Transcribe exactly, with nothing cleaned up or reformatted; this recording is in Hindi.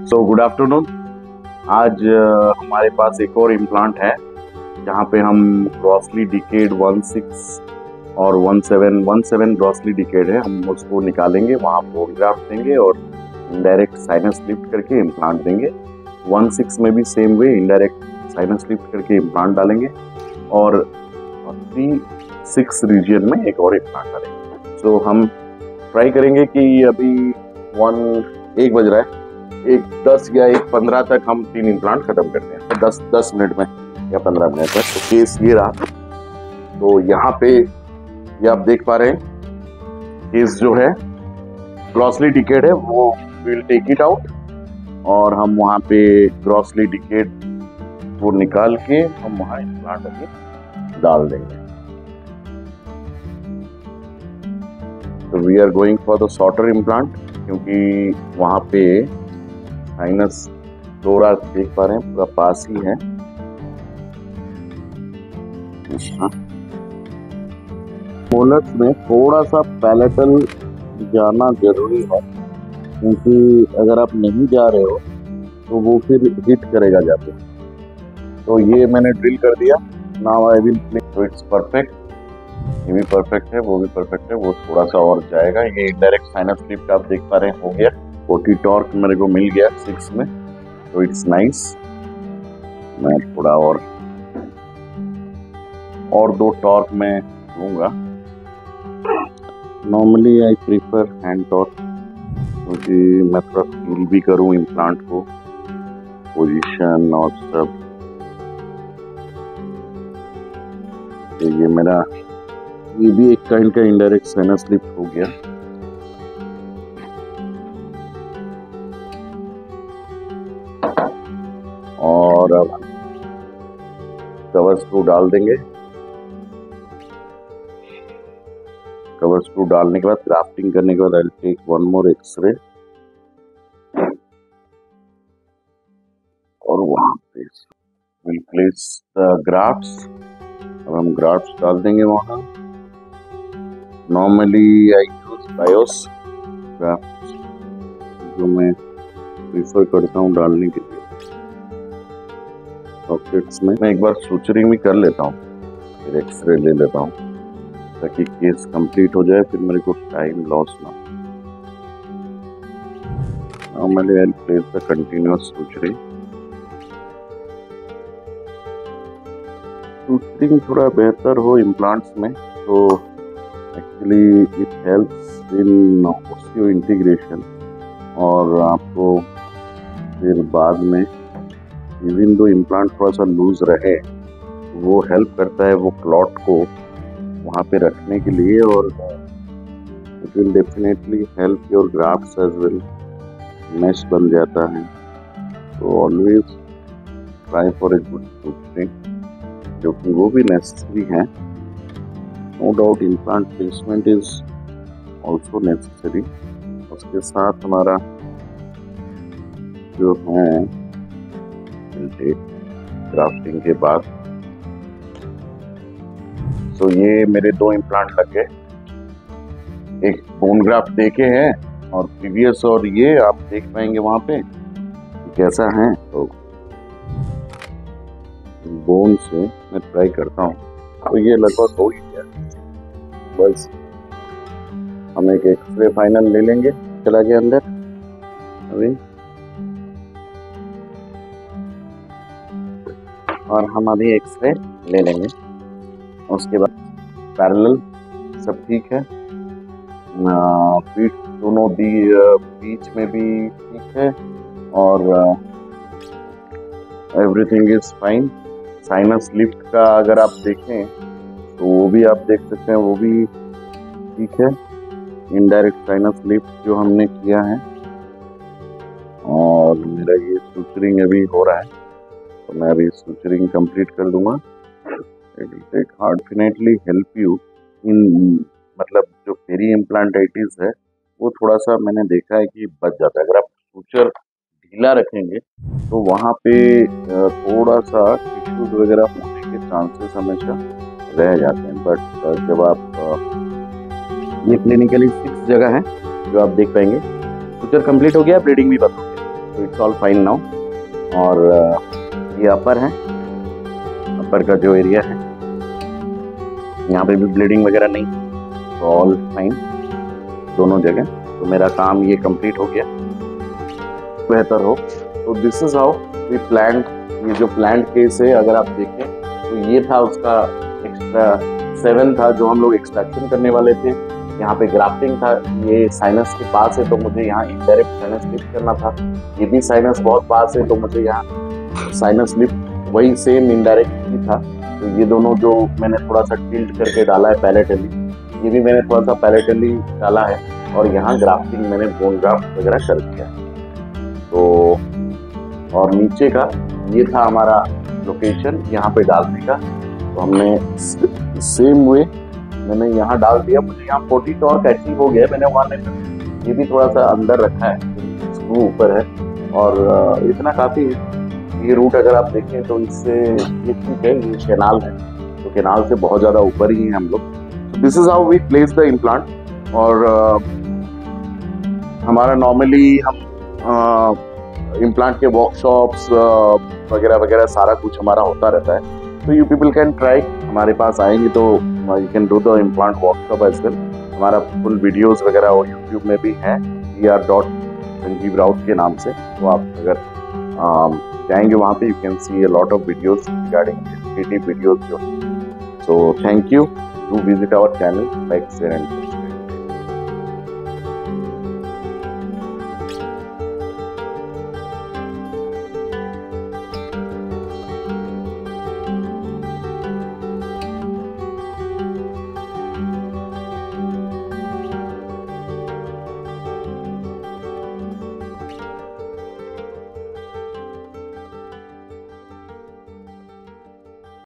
सो गुड आफ्टरनून। आज uh, हमारे पास एक और इम्प्लांट है जहाँ पे हम ग्रॉसली डिकेड वन सिक्स और one seven one seven grossly decayed है, हम उसको निकालेंगे, वहाँ बोन ग्राफ्ट देंगे और इनडायरेक्ट साइनस लिफ्ट करके इम्प्लांट देंगे। वन सिक्स में भी same way indirect sinus lift करके इम्प्लांट डालेंगे और थ्री सिक्स रीजन में एक और इम्प्लांट डालेंगे। सो so, हम ट्राई करेंगे कि अभी वन एक बज रहा है, एक दस या एक पंद्रह तक हम तीन इम्प्लांट खत्म करते हैं, तो दस दस मिनट में या पंद्रह मिनट में। तो केस ये रहा। तो यहाँ पे ये आप देख पा रहे हैं, केस जो है ग्रॉसली डिकेड है, वो विल टेक इट आउट और हम वहाँ पे ग्रॉसली डिकेड वो निकाल के हम वहाँ इम्प्लांट अभी डाल देंगे। तो we are going for the shorter implant, क्योंकि वहाँ पे साइनस फ्लोरा देख पा रहे हैं पूरा पास ही है। मोलस में थोड़ा सा पैलेटल जाना जरूरी है, क्योंकि अगर आप नहीं जा रहे हो तो वो फिर हिट करेगा जाके। तो ये मैंने ड्रिल कर दिया। Now I will play. तो इट्स परफेक्ट, ये भी परफेक्ट है, वो भी परफेक्ट है, वो थोड़ा सा और जाएगा। ये डायरेक्ट साइनस लिफ्ट आप देख पा रहे हैं हो गया। फोर्टी टॉर्क मेरे को मिल गया सिक्स में, तो इट्स नाइस। मैं थोड़ा और और दो टॉर्क में लूँगा। Normally I prefer hand torque, क्योंकि मैं थोड़ा फील भी करूँ इम्प्लांट को, पोजीशन और सब। तो ये मेरा ये भी एक काइंड का इनडायरेक्ट साइनस लिफ्ट हो गया। और अब कवर स्क्रू डाल देंगे। कवर स्क्रू डालने के बाद ग्राफ्टिंग करने के बाद I take one more x-ray और वहां पे विल प्लेस द ग्राफ्ट्स। अब हम ग्राफ्ट्स डाल देंगे वहां। Normally I use Bio-Oss grafts, जो मैं प्रीफर करता हूँ डालने के लिए सॉकेट्स में। मैं एक बार सूचरिंग भी कर लेता हूँ, फिर एक्सरे ले लेता हूँ, ताकि केस कंप्लीट हो जाए, फिर मेरे को टाइम लॉस ना हो। मैंने I place the continuous suturing. Suturing थोड़ा बेहतर हो इम्प्लांट्स में, तो actually it helps in osseointegration, और आपको फिर बाद में इवन दो इम्प्लांट थोड़ा सा लूज रहे, वो हेल्प करता है वो क्लॉट को वहाँ पे रखने के लिए, और it will definitely help your grafts as well. Mesh बन जाता है। तो always try for a good suturing, जो कि वो भी नेसेसरी है। No doubt implant placement is also necessary. उसके साथ हमारा जो है ग्राफ्टिंग के बाद, तो ये मेरे दो इम्प्लांट लग गए। एक बोन ग्राफ्ट देखे हैं और प्रीवियस, और ये आप देख पाएंगे वहां पे कैसा है। तो बोन से मैं ट्राई करता हूँ, तो ये लगभग हो ही गया। बस हम एक एक्सरे फाइनल ले लेंगे। चला गया अंदर अभी, और हम अभी एक्सरे ले लेंगे। उसके बाद पैरेलल सब ठीक है, पीठ दोनों दी बीच में भी ठीक है, और everything is fine. Sinus lift का अगर आप देखें तो वो भी आप देख सकते हैं, वो भी ठीक है। इनडायरेक्ट साइनस लिफ्ट जो हमने किया है, और मेरा ये सूचरिंग अभी हो रहा है, तो मैं अभी सूचरिंग कंप्लीट कर दूंगा। It will take hard definitely help you in, मतलब जो पेरी इम्प्लांटाइटिस है वो थोड़ा सा मैंने देखा है कि बच जाता है। अगर आप सूचर ढीला रखेंगे तो वहाँ पे थोड़ा सा टिश्यूज वगैरह होने के चांसेस हमेशा रह जाते हैं। बट जब आप, ये क्लिनिकली सिक्स जगह है जो आप देख पाएंगे। सूचर कंप्लीट हो गया, ब्लीडिंग भी बंद हो गया। तो इट्स ऑल फाइन नाउ। और ये अपर है, अपर का जो एरिया है यहाँ पे भी ब्लीडिंग वगैरह नहीं, तो ऑल फाइन दोनों जगह। तो मेरा काम ये कंप्लीट हो गया, बेहतर हो। तो this is how we plant. ये जो प्लांट केस है अगर आप देखें तो ये था उसका एक्स्ट्रा सेवन था जो हम लोग एक्सट्रैक्शन करने वाले थे। यहाँ पे ग्राफ्टिंग था, ये साइनस के पास है तो मुझे यहाँ इनडायरेक्ट साइनस लिफ्ट करना था। ये भी साइनस बहुत पास है तो मुझे यहाँ साइनस लिफ्ट वही सेम इनडायरेक्ट ही था। तो ये दोनों जो मैंने थोड़ा सा टिल्ट करके डाला है पैलेटली, ये भी मैंने थोड़ा सा पैलेटली डाला है। और यहाँ ग्राफ्टिंग मैंने बोन ग्राफ्ट वगैरह कर दिया है। तो और नीचे का ये था हमारा लोकेशन यहाँ पे डालने का, तो हमने सेम वे मैंने यहाँ डाल दिया। मुझे यहाँ फोर्टी टॉर्क अचीव हो गया, मैंने वहाँ नहीं, ये भी थोड़ा सा अंदर रखा है, स्क्रू ऊपर है और इतना काफ़ी है। ये रूट अगर आप देखें तो इससे ये ठीक है, ये कैनाल है तो कैनाल से बहुत ज़्यादा ऊपर ही है हम लोग। This is how we place the implant. और uh, हमारा नॉर्मली हम इम्प्लांट uh, के वर्कशॉप्स uh, वगैरह वगैरह सारा कुछ हमारा होता रहता है। तो यू पीपल कैन ट्राई, हमारे पास आएंगे तो you can do the implant workshop as well. हमारा फुल वीडियोस वगैरह और यूट्यूब में भी है we are dot Sanjeev Raut के नाम से। तो आप अगर uh, जाएंगे वहाँ पे you can see a lot of videos regarding educative videos जो। So thank you, do visit our channel, like share and